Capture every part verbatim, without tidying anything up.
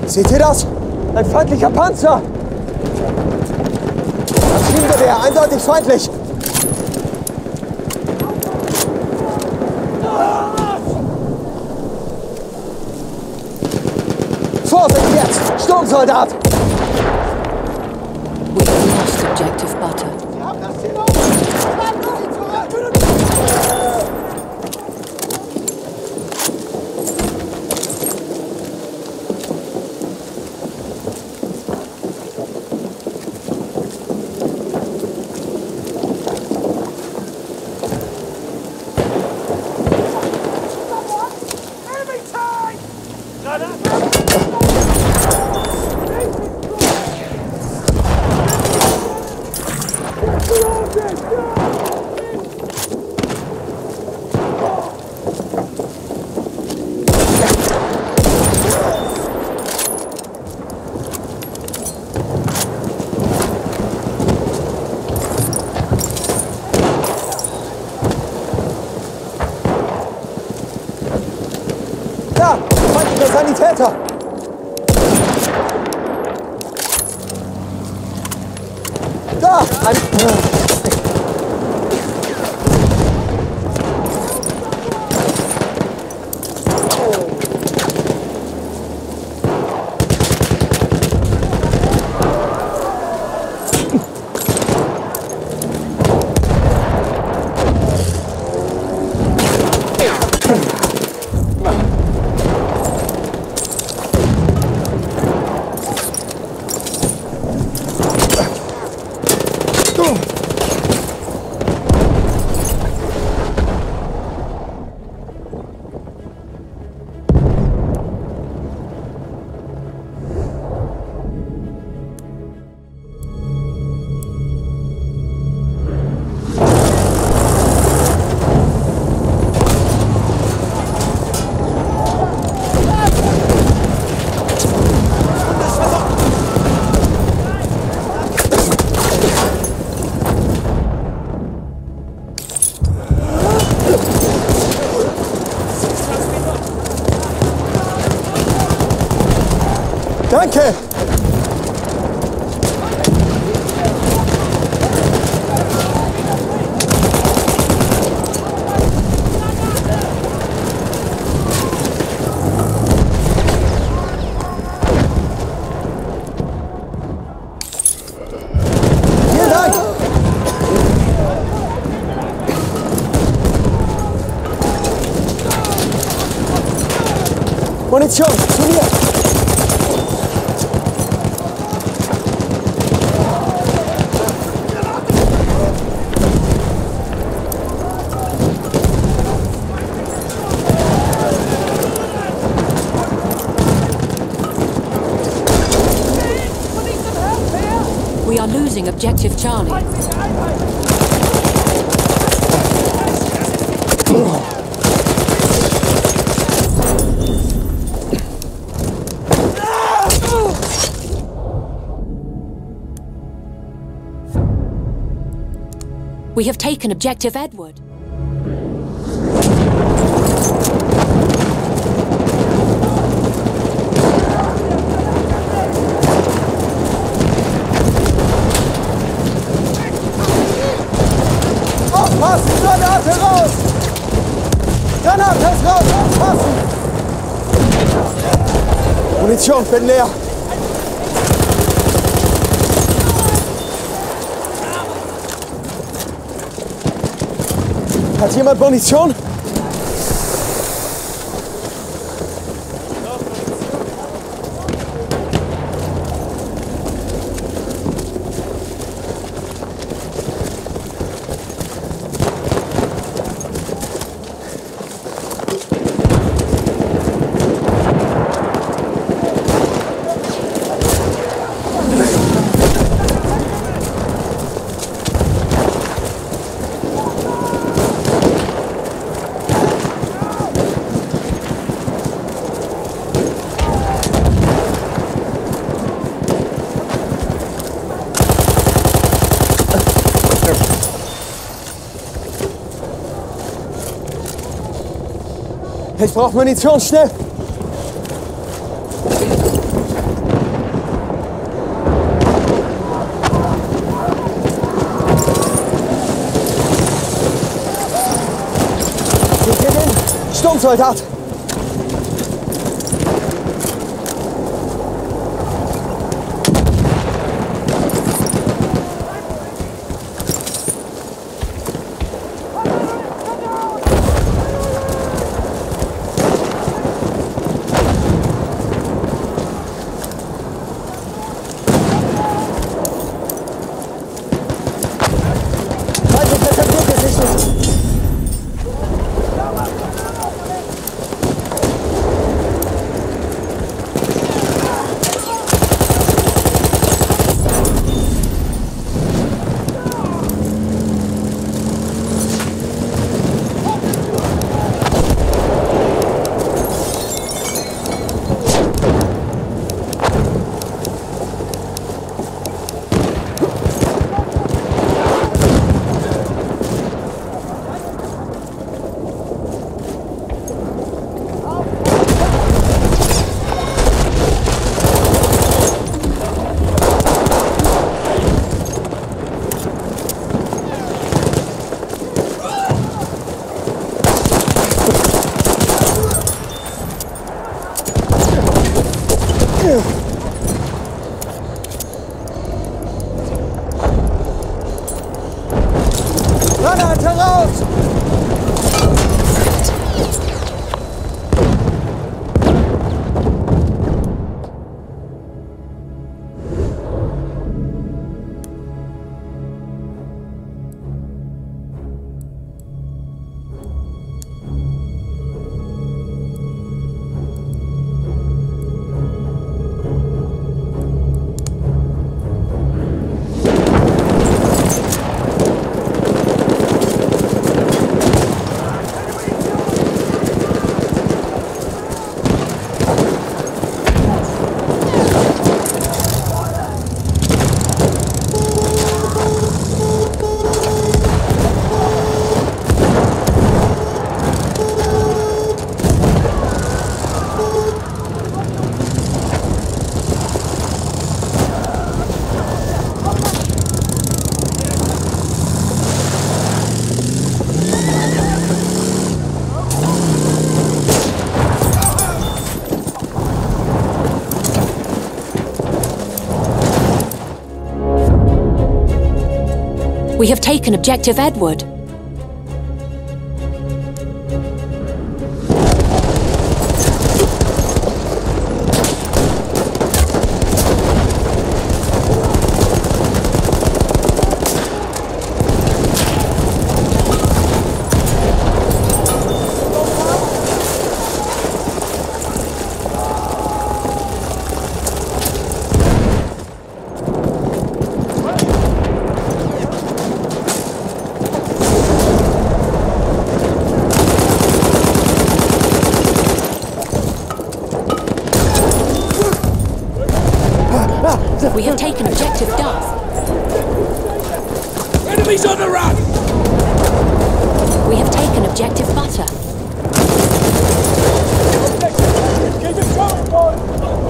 Seht ihr das? Ein feindlicher Panzer! Maschinengewehr, eindeutig feindlich! Vorsicht jetzt! Sturmsoldat! We lost objective butter. Wir haben das Ziel auf! Schlagt durch zurück! Da! Feindlicher Sanitäter! Da! Ein... Danke! Vielen Dank! Munition, zu mir! We are losing objective Charlie. We have taken objective Edward. Aufpassen! Granate raus! Granate ist raus! Aufpassen! Munition, bin leer! Hat jemand Munition? Ich brauche Munition, schnell! Sturmsoldat! Granate raus! We have taken Objective Edward. We have taken Objective Duff. Enemies on the run! We have taken Objective Butter. Keep it going, boys!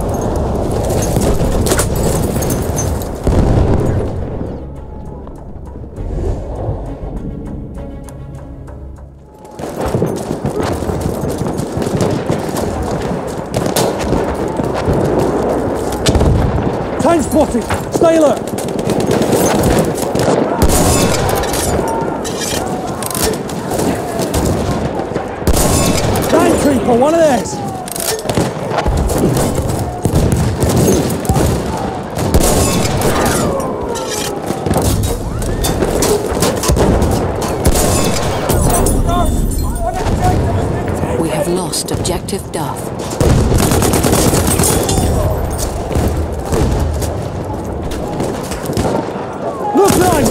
Tank spotted! Stay alert! Tank creeper, one of theirs! We have lost Objective Duff. Look, line!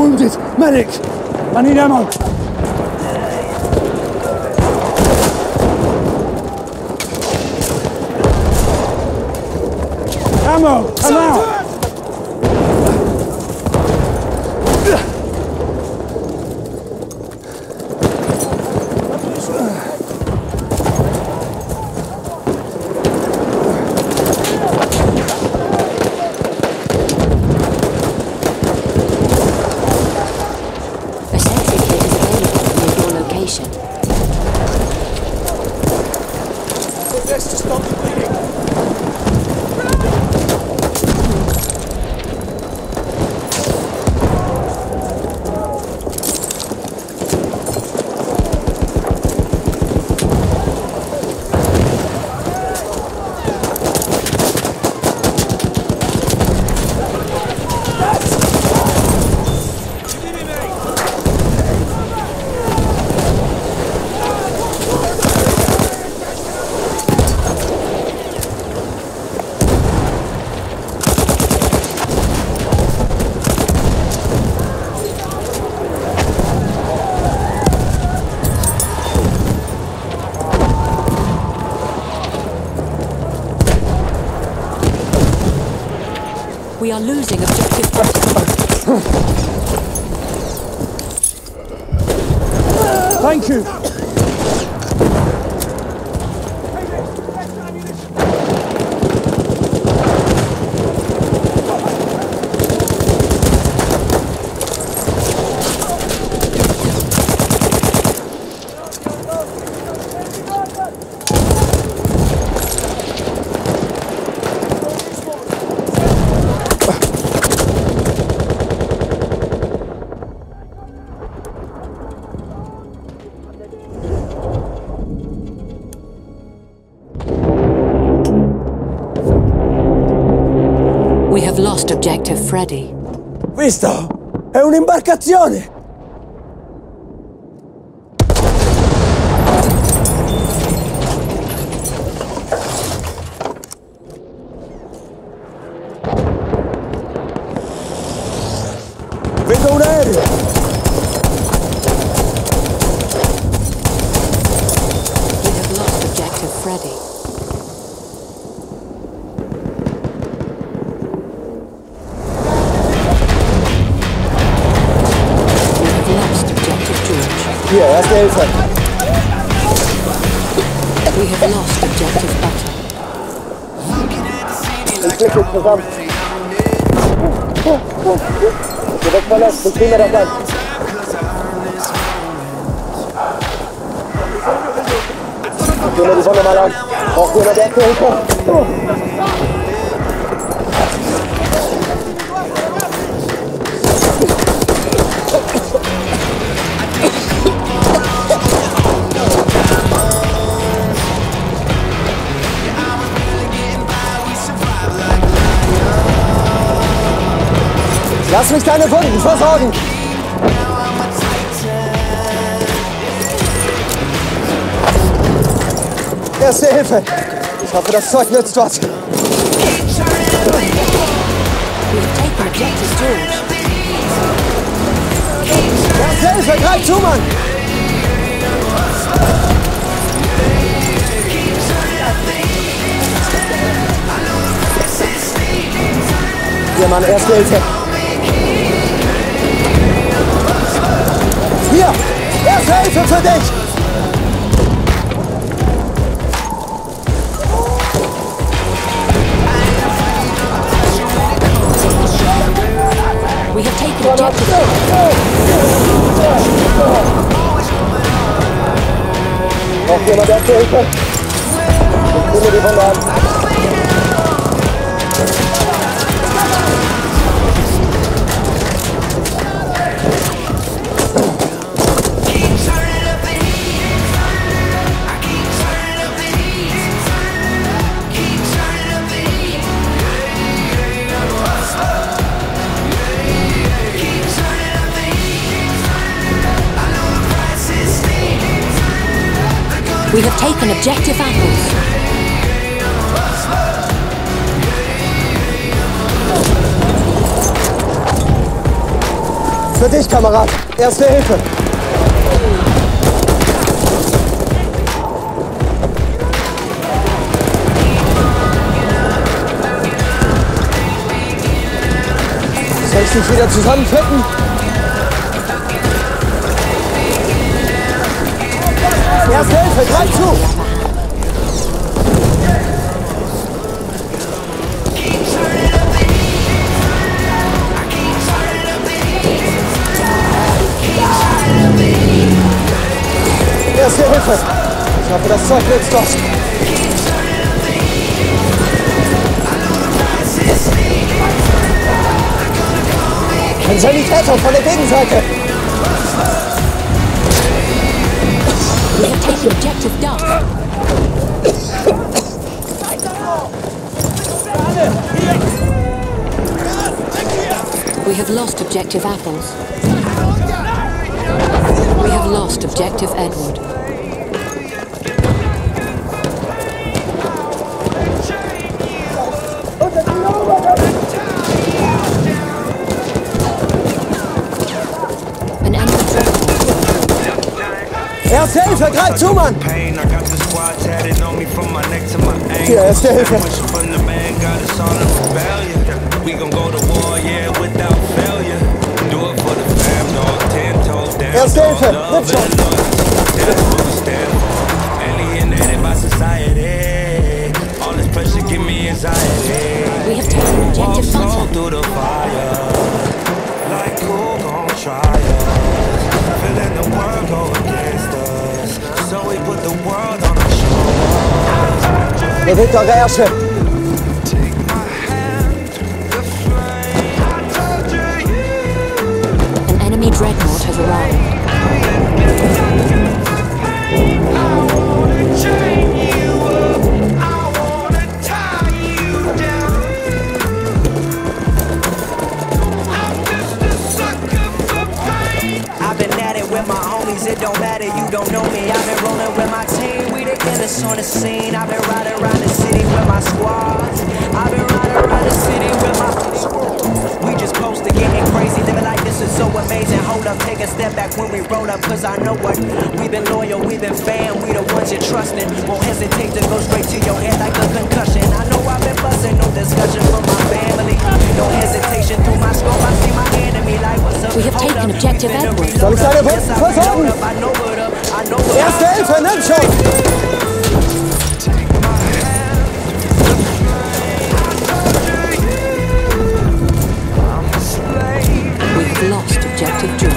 wounded! Medic! I need ammo! Ammo! Come out! This to stop the bleeding. We are losing objective Butter. Thank you! We have lost objective Freddy. Visto? È un'imbarcazione! Vedo un aereo! We have lost objective Freddy. Hier, erste Hilfe. We have lost objective Butter. Ich klicke jetzt zusammen. Direkt verletzt, ich kriege mir das an. Ich gehe mir die Sonne mal an. Braucht jemand erste Hilfe? Lass mich deine Wunden versorgen! Erste Hilfe! Ich hoffe, das Zeug nützt was. We have taken objective George. Erste Hilfe, greif zu, Mann! Hier, Mann, erste Hilfe! Hier! Erste Hilfe für dich! We have taken objective. Braucht jemand erste Hilfe? Ich nehme die Wunde an. We have taken objective apples. Für dich, Kamerad. Erste Hilfe. Soll ich dich wieder zusammenflicken? Erste Hilfe, greif zu! Erste Hilfe! Ich hoffe, das Zeug nützt was. Ein Sanitäter von der Gegenseite! We have taken objective Duff. We have lost objective Apples. We have lost objective Edward. An enemy Erste Hilfe, greif zu, Mann! Hier, erste Hilfe. Erste Hilfe, nimm schon! We have taken objective Butter. Feeling the world go against us, so we put the world on our shoulders. Bewegt eure Ärsche! Take my hand, the flame touching you. An enemy dreadnought has arrived. I wanna chain you up, I wanna tie you down. I'm just a sucker for pain. I've been at it with my homies, it don't matter, you don't know me. I've been rolling with my team, we the illest on the scene. I've been riding around the city with my squads. I've been riding around the city with my we just posted getting crazy, living like this is so amazing. Hold up, take a step back when we roll up, cause I know what. We've been loyal, we've been fan, we the ones you're trusting. Won't hesitate to go straight to your head like a concussion. I know I've been buzzing, no discussion from my family. No hesitation through my scope, I see my enemy like what's up. We have taken objective Edward. Soll ich deine Wunden versorgen? Erste Hilfe, nimm schon! We have lost objective George.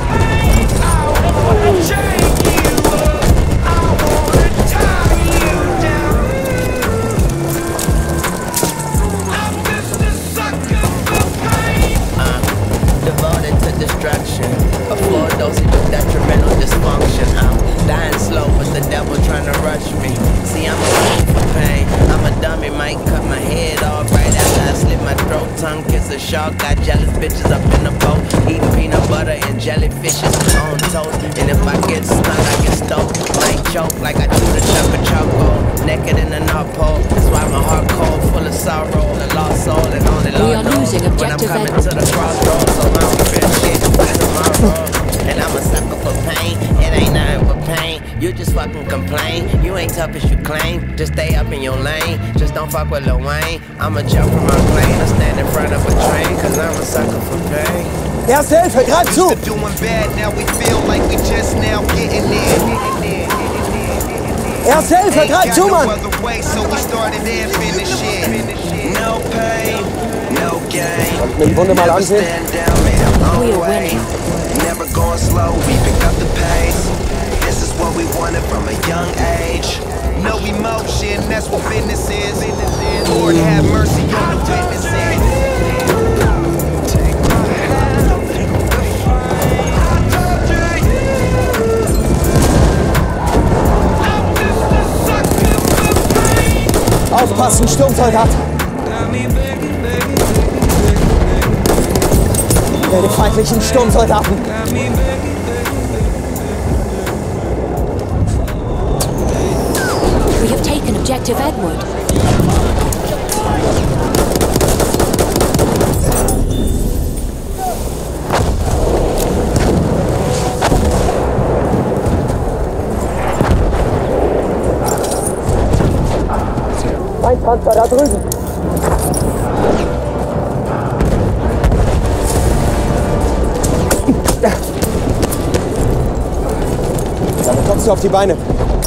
Devoted to destruction, a full dosage of detrimental dysfunction. I'm dying slow, but the devil trying to rush me. See, I'm a for pain. I'm a dummy, might cut my head off right after I slit my throat. Tongue kiss a shark, got jealous bitches up in the boat, eating peanut butter and jellyfishes on toast. And if I get stung, I get stoked. Might choke like I chewed a chunk of charcoal, naked in the North Pole. That's why my heart cold, full of sorrow, a lost soul, and only We are Lord knows losing when I'm objective coming Edward. to the crossroads. So I don't fear shit by tomorrow. And I'm a sucker for pain, it ain't nothing but pain. You just fucking complain, you ain't tough as you claim. Just stay up in your lane, just don't fuck with Lil Wayne. I'ma jump from my plane and stand in front of a train, cause I'm a sucker for pain. Erste Hilfe, greif zu! Doing bad, now we feel like we just now getting there. Erste Hilfe, greif zu, Mann! Other way, so we started and finished it. No pain, no gain. Kannst mir die Wunde mal ansehen? Stand down, man, I'm We on are way. winning. Never going slow, we pick up the pace. This is what we wanted from a young age. No emotion, that's what business is. Lord have mercy on the witnesses. Take my hand, the flame touching you. I'm just a sucker for pain. Aufpassen, Sturmsoldat! Got me begging, begging, Der die feindlichen Sturmsoldaten! got me begging. We have taken objective Edward. Panzer da drüben. Damit kommst du auf die Beine.